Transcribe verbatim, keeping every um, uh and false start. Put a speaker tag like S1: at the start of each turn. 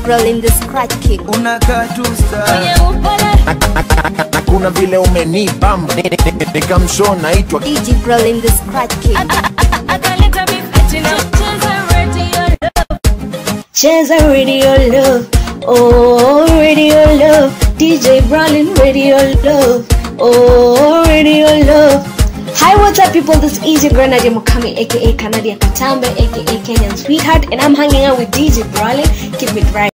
S1: Djbrolin the scratch king.
S2: Unakaa tu star.
S3: Kuna vile umenibamba nikamshow naitwa
S1: Djbrolin the scratch king.
S4: Cheza radio love, oh radio love, Djbrolin radio love, oh radio love. Hi, what's up people, this is your girl Nadia Mukami aka Canadian Katambe aka Kenyan Sweetheart, and I'm hanging out with Djbrolin. Keep it right.